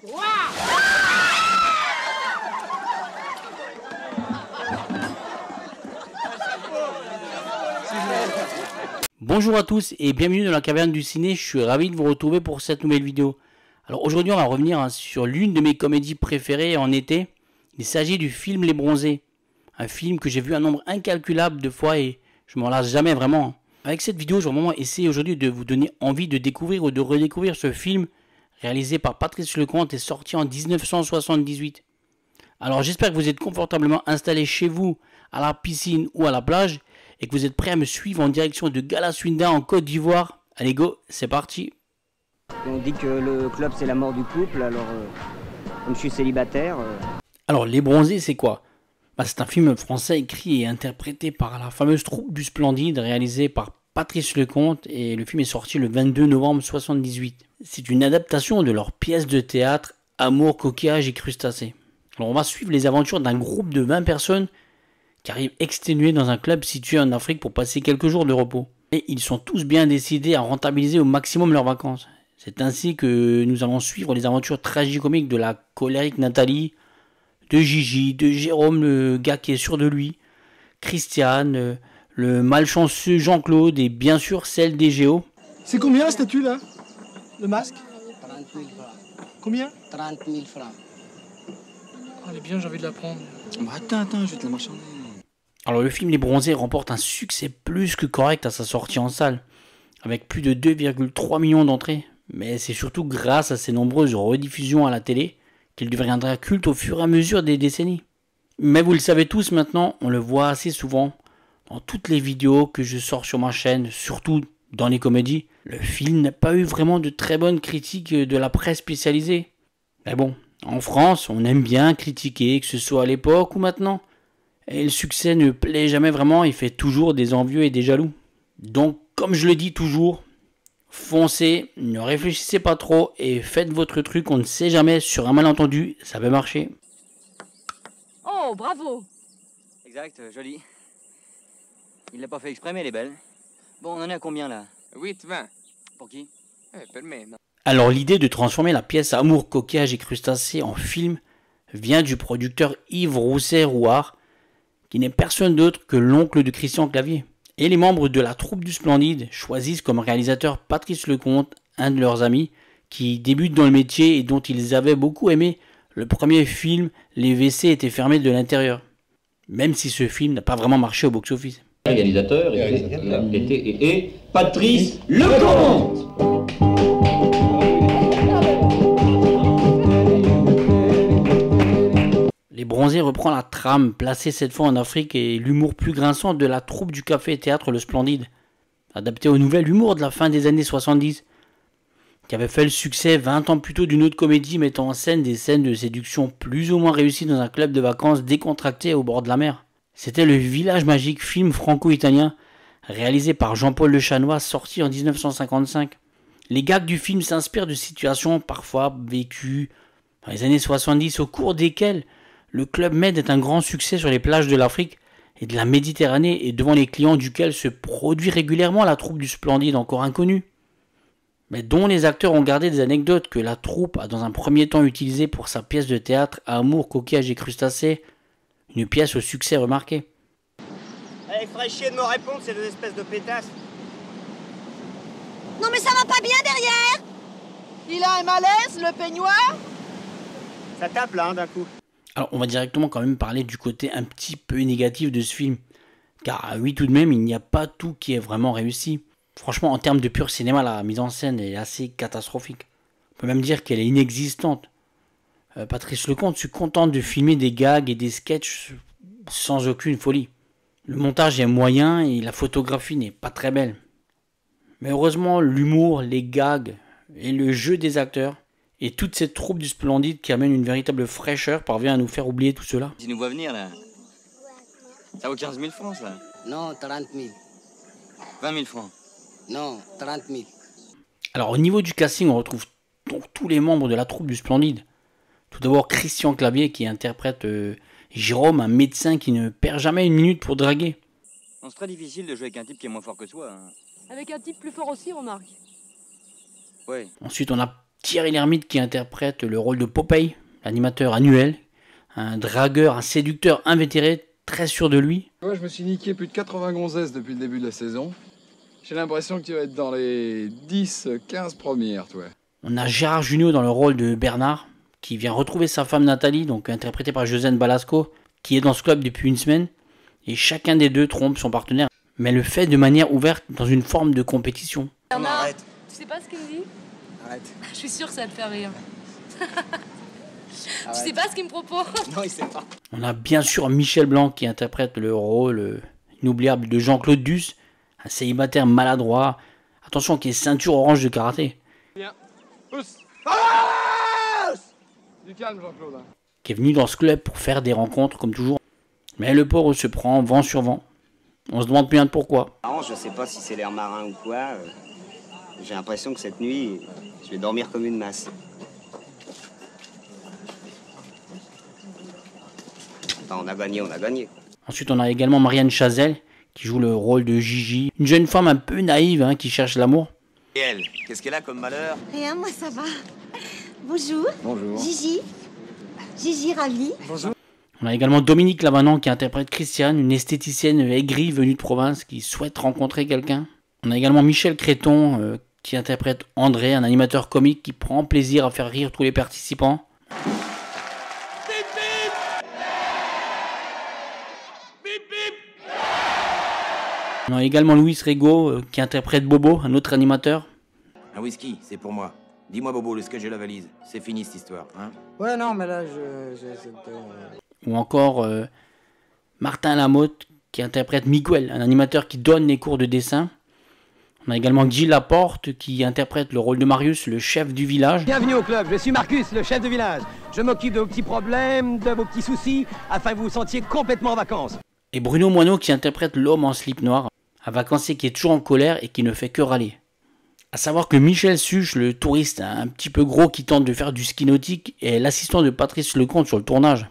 Bonjour à tous et bienvenue dans la caverne du ciné, je suis ravi de vous retrouver pour cette nouvelle vidéo. Alors aujourd'hui on va revenir sur l'une de mes comédies préférées en été. Il s'agit du film Les Bronzés. Un film que j'ai vu un nombre incalculable de fois et je m'en lasse jamais vraiment. Avec cette vidéo je vais vraiment essayer aujourd'hui de vous donner envie de découvrir ou de redécouvrir ce film réalisé par Patrice Lecomte et sorti en 1978. Alors j'espère que vous êtes confortablement installés chez vous, à la piscine ou à la plage et que vous êtes prêts à me suivre en direction de Galaswinda en Côte d'Ivoire. Allez go, c'est parti. On dit que le club c'est la mort du couple, alors comme je suis célibataire... Alors Les Bronzés c'est quoi? C'est un film français écrit et interprété par la fameuse troupe du Splendide réalisé par Patrice Lecomte et le film est sorti le 22 novembre 1978. C'est une adaptation de leur pièce de théâtre Amour, coquillage et crustacés. Alors on va suivre les aventures d'un groupe de 20 personnes qui arrivent exténués dans un club situé en Afrique pour passer quelques jours de repos. Et ils sont tous bien décidés à rentabiliser au maximum leurs vacances. C'est ainsi que nous allons suivre les aventures tragicomiques de la colérique Nathalie, de Gigi, de Jérôme, le gars qui est sûr de lui, Christiane, le malchanceux Jean-Claude et bien sûr celle des Géos. C'est combien la statue là? Le masque? 30 000 francs. Combien? 30 000 francs. Oh, elle est bien, j'ai envie de la prendre. Bah attends, je vais te la marchander. Alors le film Les Bronzés remporte un succès plus que correct à sa sortie en salle, avec plus de 2,3 millions d'entrées. Mais c'est surtout grâce à ses nombreuses rediffusions à la télé qu'il deviendra culte au fur et à mesure des décennies. Mais vous le savez tous maintenant, on le voit assez souvent dans toutes les vidéos que je sors sur ma chaîne, surtout dans les comédies. Le film n'a pas eu vraiment de très bonnes critiques de la presse spécialisée. Mais bon, en France, on aime bien critiquer, que ce soit à l'époque ou maintenant. Et le succès ne plaît jamais vraiment, il fait toujours des envieux et des jaloux. Donc, comme je le dis toujours, foncez, ne réfléchissez pas trop et faites votre truc, on ne sait jamais, sur un malentendu, ça peut marcher. Oh, bravo! Exact, joli. Il l'a pas fait exprès, mais elle est belle. Bon, on en est à combien là? 8, 20. Pour qui? Per me, no. Alors l'idée de transformer la pièce Amour, coquillage et crustacés en film vient du producteur Yves Rousset-Rouart, qui n'est personne d'autre que l'oncle de Christian Clavier. Et les membres de la troupe du Splendide choisissent comme réalisateur Patrice Lecomte, un de leurs amis, qui débute dans le métier et dont ils avaient beaucoup aimé le premier film Les WC étaient fermés de l'intérieur. Même si ce film n'a pas vraiment marché au box-office. Réalisateur et Patrice Lecomte. Les Bronzés reprend la trame, placée cette fois en Afrique, et l'humour plus grinçant de la troupe du Café et Théâtre Le Splendide, adapté au nouvel humour de la fin des années 70, qui avait fait le succès 20 ans plus tôt d'une autre comédie mettant en scène des scènes de séduction plus ou moins réussies dans un club de vacances décontracté au bord de la mer. C'était Le Village Magique, film franco-italien, réalisé par Jean-Paul Le Chanois, sorti en 1955. Les gags du film s'inspirent de situations parfois vécues dans les années 70, au cours desquelles le Club Med est un grand succès sur les plages de l'Afrique et de la Méditerranée et devant les clients duquel se produit régulièrement la troupe du Splendide encore inconnue, mais dont les acteurs ont gardé des anecdotes que la troupe a dans un premier temps utilisées pour sa pièce de théâtre Amour, coquillage et crustacés, une pièce au succès remarqué. Allez, ferait chier de me répondre, ces deux espèces de pétasses. Non mais ça va pas bien derrière! Il a un malaise, le peignoir? Ça tape là, d'un coup. Alors on va directement quand même parler du côté un petit peu négatif de ce film, car oui tout de même il n'y a pas tout qui est vraiment réussi. Franchement en termes de pur cinéma la mise en scène est assez catastrophique. On peut même dire qu'elle est inexistante. Patrice Lecomte se contente de filmer des gags et des sketchs sans aucune folie. Le montage est moyen et la photographie n'est pas très belle. Mais heureusement l'humour, les gags et le jeu des acteurs et toute cette troupe du Splendide qui amène une véritable fraîcheur parvient à nous faire oublier tout cela. Tu nous vois venir là. Ça vaut 15 000 francs ça. Non, 30 000. 20 000 francs. Non, 30 000. Alors au niveau du casting on retrouve donc tous les membres de la troupe du Splendide. Tout d'abord Christian Clavier qui interprète Jérôme, un médecin qui ne perd jamais une minute pour draguer. C'est très difficile de jouer avec un type qui est moins fort que soi. Hein. Avec un type plus fort aussi, remarque. Ouais. Ensuite on a Thierry Lhermitte qui interprète le rôle de Popeye, l'animateur annuel, un dragueur, un séducteur invétéré, très sûr de lui. Moi, je me suis niqué plus de 80 gonzesses depuis le début de la saison. J'ai l'impression que tu vas être dans les 10-15 premières, toi. On a Gérard Jugnot dans le rôle de Bernard, qui vient retrouver sa femme Nathalie, donc interprétée par Josiane Balasco, qui est dans ce club depuis une semaine, et chacun des deux trompe son partenaire, mais le fait de manière ouverte dans une forme de compétition. Bernard, arrête. Tu sais pas ce qu'il me dit? Arrête. Je suis sûre que ça va te faire rire. Tu sais pas ce qu'il me propose? Non, il sait pas. On a bien sûr Michel Blanc qui interprète le rôle inoubliable de Jean-Claude Duss, un célibataire maladroit, attention qui est ceinture orange de karaté. Viens. Pousse. Du calme, Jean-Claude. Qui est venu dans ce club pour faire des rencontres comme toujours. Mais le pauvre se prend vent sur vent. On se demande bien de pourquoi. Je sais pas si c'est l'air marin ou quoi. J'ai l'impression que cette nuit, je vais dormir comme une masse. Enfin, on a gagné. Ensuite, on a également Marianne Chazelle, qui joue le rôle de Gigi. Une jeune femme un peu naïve, qui cherche l'amour. Et elle, qu'est-ce qu'elle a comme malheur? Rien, moi ça va. Bonjour. Bonjour. Gigi, ravie. Bonjour. On a également Dominique Lavanant qui interprète Christiane, une esthéticienne aigrie venue de province qui souhaite rencontrer quelqu'un. On a également Michel Créton qui interprète André, un animateur comique qui prend plaisir à faire rire tous les participants. On a également Louis Rego qui interprète Bobo, un autre animateur. Un whisky, c'est pour moi. Dis-moi Bobo, le sketch de la valise. C'est fini cette histoire, hein? Ouais, non, mais là, Ou encore Martin Lamotte qui interprète Miguel, un animateur qui donne les cours de dessin. On a également Guy Laporte qui interprète le rôle de Marius, le chef du village. Bienvenue au club, je suis Marcus, le chef de village. Je m'occupe de vos petits problèmes, de vos petits soucis, afin que vous vous sentiez complètement en vacances. Et Bruno Moineau qui interprète l'homme en slip noir, un vacancier qui est toujours en colère et qui ne fait que râler. A savoir que Michel Suche, le touriste un petit peu gros qui tente de faire du ski nautique, est l'assistant de Patrice Lecomte sur le tournage.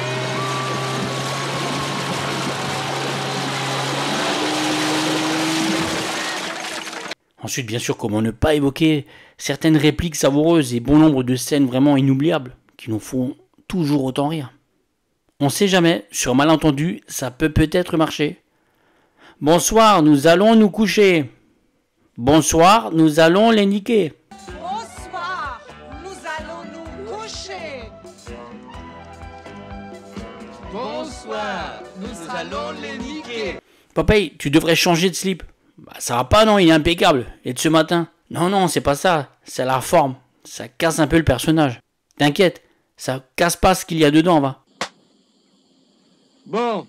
Ensuite, bien sûr, comment ne pas évoquer certaines répliques savoureuses et bon nombre de scènes vraiment inoubliables, qui nous font toujours autant rire. On sait jamais, sur malentendu, ça peut peut-être marcher. Bonsoir, nous allons nous coucher. Bonsoir, nous allons les niquer. Bonsoir, nous allons nous coucher. Bonsoir, nous allons les niquer. Popeye, tu devrais changer de slip. Bah, ça va pas, non, il est impeccable. Et de ce matin? Non, c'est pas ça. C'est la forme. Ça casse un peu le personnage. T'inquiète, ça casse pas ce qu'il y a dedans, va. Bon.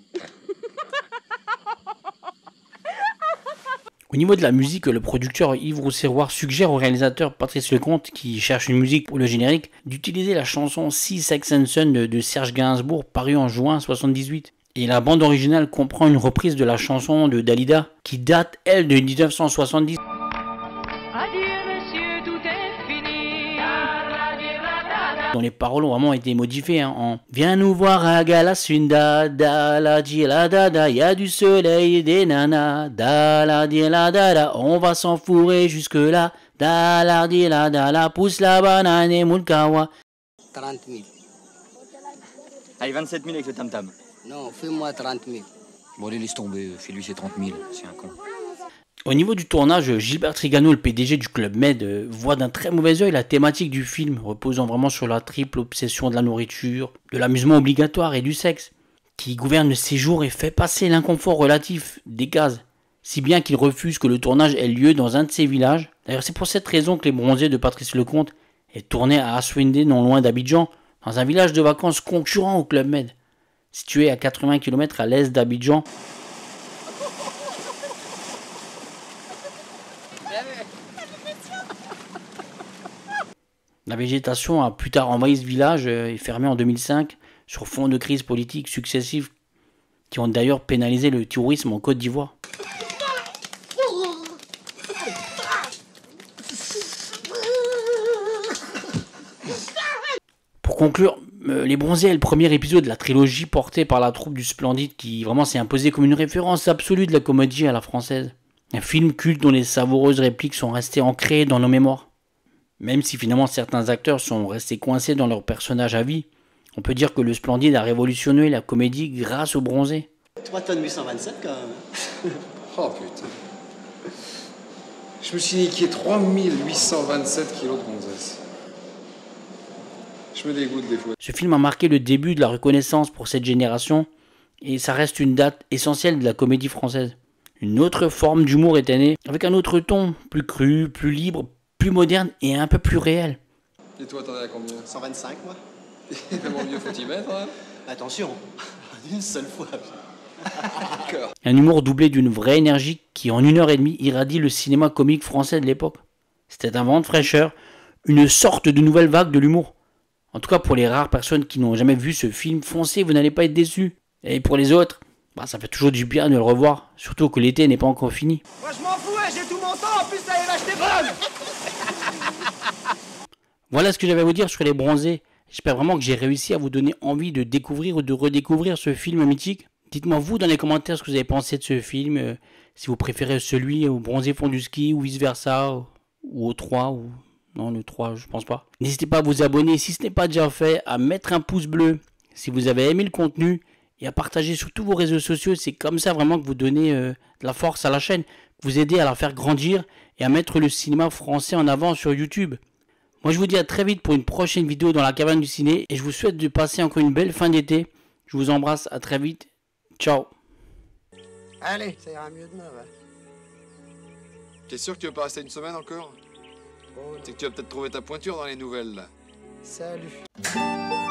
Au niveau de la musique, le producteur Yves Rousserroir suggère au réalisateur Patrice Lecomte, qui cherche une musique pour le générique, d'utiliser la chanson Sea Sex and Son de Serge Gainsbourg, parue en juin 1978. Et la bande originale comprend une reprise de la chanson de Dalida, qui date, elle, de 1970. Adieu monsieur, tout est fini. Dont les paroles ont vraiment été modifiées en « Viens nous voir à Galasunda, da la di la da da, y a du soleil et des nanas, da la di la da da, on va s'enfourrer jusque là, da la di la da la, pousse la banane et moule kawa. » 30 000. Allez, 27 000 avec le tam-tam. Non, fais-moi 30 000. Bon, allez, laisse tomber. Fais-lui ses 30 000. C'est un con. Au niveau du tournage, Gilbert Trigano, le PDG du Club Med, voit d'un très mauvais œil la thématique du film, reposant vraiment sur la triple obsession de la nourriture, de l'amusement obligatoire et du sexe, qui gouverne le séjour et fait passer l'inconfort relatif des gaz, si bien qu'il refuse que le tournage ait lieu dans un de ses villages. D'ailleurs, c'est pour cette raison que Les Bronzés de Patrice Lecomte est tourné à Aswende, non loin d'Abidjan, dans un village de vacances concurrent au Club Med, situé à 80 km à l'est d'Abidjan. La végétation a plus tard envahi ce village et fermé en 2005 sur fond de crises politiques successives qui ont d'ailleurs pénalisé le tourisme en Côte d'Ivoire. Pour conclure, Les Bronzés est le premier épisode de la trilogie portée par la troupe du Splendide qui vraiment s'est imposée comme une référence absolue de la comédie à la française. Un film culte dont les savoureuses répliques sont restées ancrées dans nos mémoires. Même si finalement certains acteurs sont restés coincés dans leur personnage à vie, on peut dire que le Splendide a révolutionné la comédie grâce au Bronzé. 3 tonnes 827 quand même. Oh putain. Je me suis niqué 3827 kilos de gonzesse. Je me dégoûte des fois. Ce film a marqué le début de la reconnaissance pour cette génération et ça reste une date essentielle de la comédie française. Une autre forme d'humour est née avec un autre ton, plus cru, plus libre, plus moderne et un peu plus réel. Et toi, t'en es à combien? 125 moi. Mon vieux, faut y mettre, hein? Attention, d'une seule fois. Un humour doublé d'une vraie énergie qui en 1h30 irradie le cinéma comique français de l'époque. C'était un vent de fraîcheur, une sorte de nouvelle vague de l'humour. En tout cas pour les rares personnes qui n'ont jamais vu ce film, foncez, vous n'allez pas être déçus. Et pour les autres, ça fait toujours du bien de le revoir, surtout que l'été n'est pas encore fini. Moi je m'en fous, j'ai tout mon temps, en plus t'allais m'acheter bonne. Voilà ce que j'avais à vous dire sur les Bronzés. J'espère vraiment que j'ai réussi à vous donner envie de découvrir ou de redécouvrir ce film mythique. Dites-moi vous dans les commentaires ce que vous avez pensé de ce film, si vous préférez celui au Bronzé fond du ski ou vice versa, ou au 3, ou... Non, le 3, je pense pas. N'hésitez pas à vous abonner si ce n'est pas déjà fait, à mettre un pouce bleu si vous avez aimé le contenu et à partager sur tous vos réseaux sociaux. C'est comme ça vraiment que vous donnez de la force à la chaîne, que vous aidez à la faire grandir et à mettre le cinéma français en avant sur YouTube. Moi je vous dis à très vite pour une prochaine vidéo dans la caverne du ciné et je vous souhaite de passer encore une belle fin d'été. Je vous embrasse, à très vite. Ciao. Allez, ça ira mieux demain, va. T'es sûr que tu veux pas rester une semaine encore? C'est que tu vas peut-être trouver ta pointure dans les nouvelles, là. Salut.